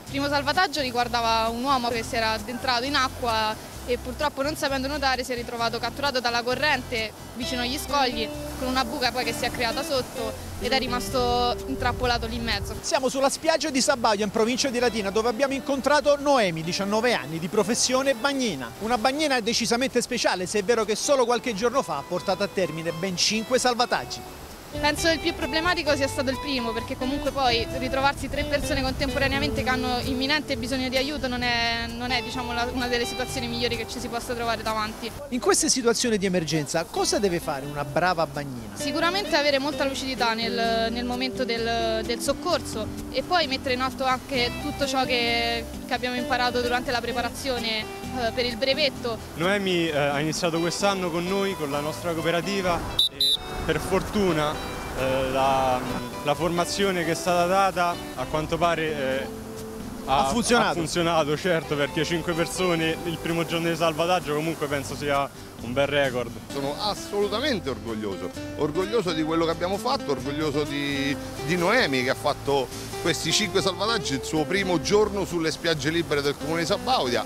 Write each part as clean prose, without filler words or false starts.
primo salvataggio riguardava un uomo che si era addentrato in acqua e purtroppo, non sapendo nuotare, si è ritrovato catturato dalla corrente vicino agli scogli con una buca poi che si è creata sotto ed è rimasto intrappolato lì in mezzo. Siamo sulla spiaggia di Sabaudia in provincia di Latina, dove abbiamo incontrato Noemi, 19 anni, di professione bagnina. Una bagnina decisamente speciale, se è vero che solo qualche giorno fa ha portato a termine ben 5 salvataggi. Penso il più problematico sia stato il primo, perché comunque poi ritrovarsi 3 persone contemporaneamente che hanno imminente bisogno di aiuto non è diciamo, una delle situazioni migliori che ci si possa trovare davanti. In queste situazioni di emergenza cosa deve fare una brava bagnina? Sicuramente avere molta lucidità nel momento del soccorso e poi mettere in atto anche tutto ciò che abbiamo imparato durante la preparazione per il brevetto. Noemi ha iniziato quest'anno con noi, con la nostra cooperativa, e per fortuna la formazione che è stata data a quanto pare ha funzionato, certo, perché 5 persone il primo giorno di salvataggio comunque penso sia un bel record. Sono assolutamente orgoglioso di quello che abbiamo fatto, orgoglioso di Noemi che ha fatto questi 5 salvataggi il suo primo giorno sulle spiagge libere del comune di Sabaudia.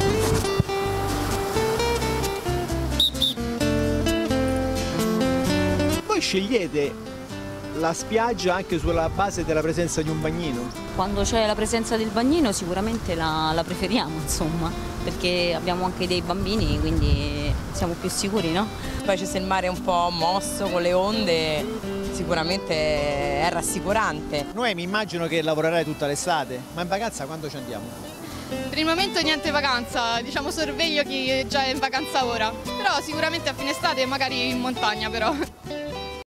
Voi scegliete la spiaggia anche sulla base della presenza di un bagnino? Quando c'è la presenza del bagnino sicuramente la preferiamo, insomma, perché abbiamo anche dei bambini, quindi siamo più sicuri, no? Poi se il mare è un po' mosso con le onde, sicuramente è rassicurante. Noemi, immagino che lavorerai tutta l'estate, ma in vacanza quando ci andiamo? Per il momento niente vacanza, diciamo sorveglio chi già è in vacanza ora, però sicuramente a fine estate magari in montagna però.